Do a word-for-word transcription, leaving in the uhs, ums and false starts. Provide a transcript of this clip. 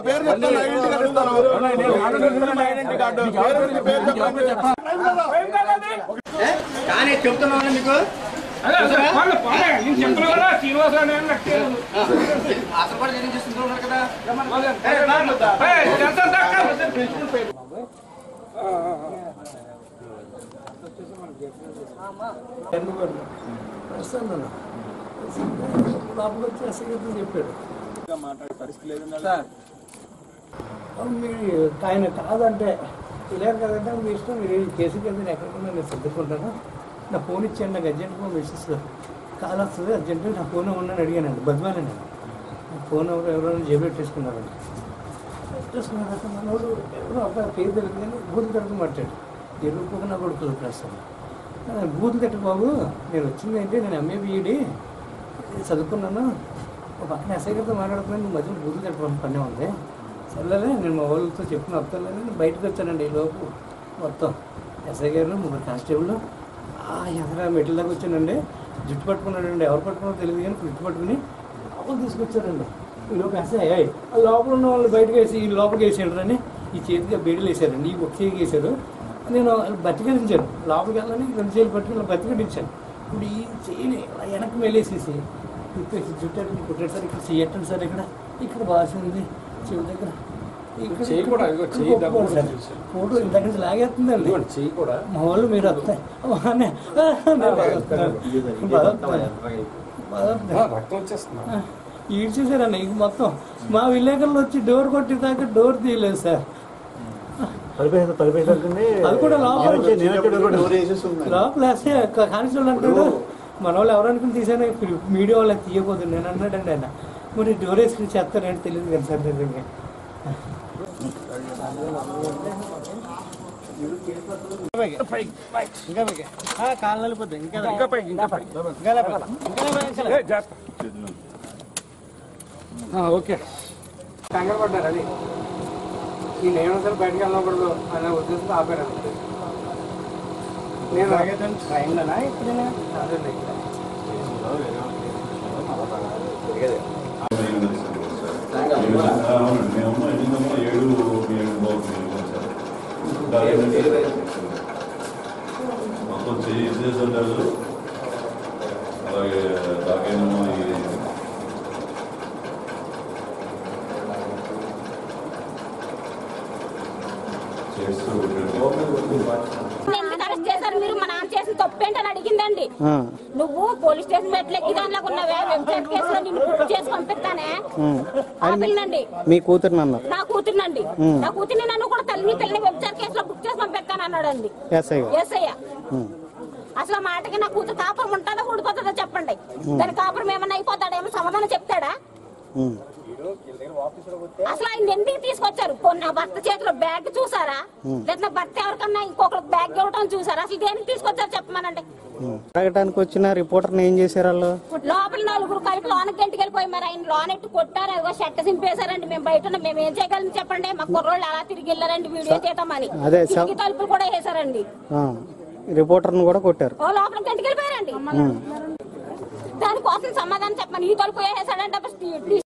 పేరు చెప్తాను identity card ఇస్తాను కానీ చెప్తున్నాను మీకు అసలు కూడా ఏం చేస్తున్నారు కదా చెప్పాడు మీరు ఆయన కాదంటే తెలియదు కదంటే మీ ఇష్టం మీరు కేసు కింద ఎక్కడికన్నా నేను సర్దుకుంటాను నా ఫోన్ ఇచ్చాను నాకు అర్జెంట్ ఫోన్ మెసేజ్ కాల్ వస్తుంది అర్జెంట్ నా ఫోన్ ఉన్నాను అడిగానండి బద్వానండి నా ఫోన్ ఎవరు ఎవరైనా జేబు పెట్టేసుకున్నారండి పెట్టేసుకున్నాక మనోడు ఎవరో అబ్బాయి పేరు తెలియదు కానీ బూతులు తిట్టడం మాట్లాడు ఎరుపుగా నా కొడుకులు ప్రస్తుతం బూతులు తిట్ట బాబు నేను వచ్చింది ఏంటి నేను ఎంఏ బీఈడి చదువుకున్నాను ఒక పక్కన ఎస్ఐ గారితో మాట్లాడుతున్నాను నువ్వు మధ్యలో బూతులు తిట్టడం పనే ఉంది సర్లే నేను మా వాళ్ళతో చెప్పిన వస్తాను నేను బయటకు వచ్చానండి ఈ లోపు మొత్తం ఎస్ఐ గారు ముగ్గురు కానిస్టేబుల్ ఎదరా మెట్ల దాకా వచ్చానండి జుట్టు పట్టుకున్నాడండి ఎవరు పట్టుకున్నారో తెలియదు కానీ జుట్టు పట్టుకుని లోపల తీసుకొచ్చారండి ఈ లోపు ఎస్ఐ అయ్యాయి ఆ లోపల ఉన్న వాళ్ళు బయటకు వేసి ఈ లోపలికి వేసాడని ఈ చేతిగా బేడీలు వేసారండి ఈ ఒక చేతికి వేసారు నేను బతికించాను లోపలికి వెళ్ళని రెండు చేతులు పట్టుకుని బతికించాను ఇప్పుడు ఈ చేయని వెనక్కి వెళ్ళేసేసి తిప్పేసి జుట్టు అట్టు కుట్టాడు సార్ ఇక్కడ చెయ్యట్టండి సార్ ఇక్కడ ఇక్కడ బాసింది చెవి దగ్గర ఫోటో ఇంత నుంచి లాగేస్తుందండి మా వాళ్ళు మీరు వస్తాయి ఈడ్చేసారండి ఇంక మొత్తం మా విలేకరులు వచ్చి డోర్ కొట్టి దాకా డోర్ తీయలేదు సార్ అది కూడా లోపల లోపల వేస్తే కానిస్టేబుల్ అంటాడు మన వాళ్ళు ఎవరనుకుని తీసాను మీడియా వాళ్ళకి తీయకూడదు నేను అన్నాడండి ఆయన మరి డోర్ వేసుకుని చేస్తారంటే తెలియదు కదా సార్ నిజంగా కాళ్ళు వెళ్ళిపోతాయి ఇంకా ఓకే కంగారు పడ్డారు అది ఈ నేను సార్ బయటకు వెళ్ళకూడదు అనే ఉద్దేశంతో ఆపారు నేను ట్రైన్లోనా ఇప్పుడైనా అదే మొత్తం చేసేసారు అలాగే దాకేమో చేస్తూ మీరు మా నాన్న చేసిన తప్పేంటని అడిగిందండి నువ్వు పోలీస్ స్టేషన్ మెట్లెక్కి దానిలో ఉన్నావే వెబ్సైట్ కేసులో నేను బుక్ చేసి పంపిస్తానే ఆపిల్నండి మీ కూతురు నా కూతురునండి నా కూతుర్ని నన్ను కూడా తల్లిని తల్లిని వెబ్సైట్ కేసులో బుక్ చేసి పంపిస్తాను అన్నాడండి ఎస్ఐ అసలు మాటకి నా కూతురు కాపురం ఉంటుందా ఊడిపోతుందో చెప్పండి దాని కాపురం ఏమన్నా అయిపోతాడా ఏమో సమాధానం చెప్తాడా అసలు ఆయన ఎందుకు తీసుకొచ్చారు నా భర్త చేతిలో బ్యాగ్ చూసారా లేదా భర్త ఎవరికన్నా ఇంకొక బ్యాగ్ ఇవ్వడం చూసారా అసలు దేనికి తీసుకొచ్చారు చెప్పమనండి అడగడానికి వచ్చిన రిపోర్టర్ ఏం చేశారు వాళ్ళు లోపల నలుగురు కలిపి లోనకి గంటికి వెళ్ళిపోయి మరి ఆయన లోనెట్టు కొట్టారు అదిగో షర్ట్ సింపేశారండి మేము బయట మేము ఏం చేయగలం చెప్పండి మా కుర్రోళ్ళు అలా తిరిగి వెళ్ళారండి వీడియో చేద్దామని తలుపులు కూడా వేసారండి రిపోర్టర్ కూడా కొట్టారు లోపల గంటికి వెళ్ళిపోయారండి దానికోసం సమాధానం చెప్పమని ఈ తలుపు వేసాడంటే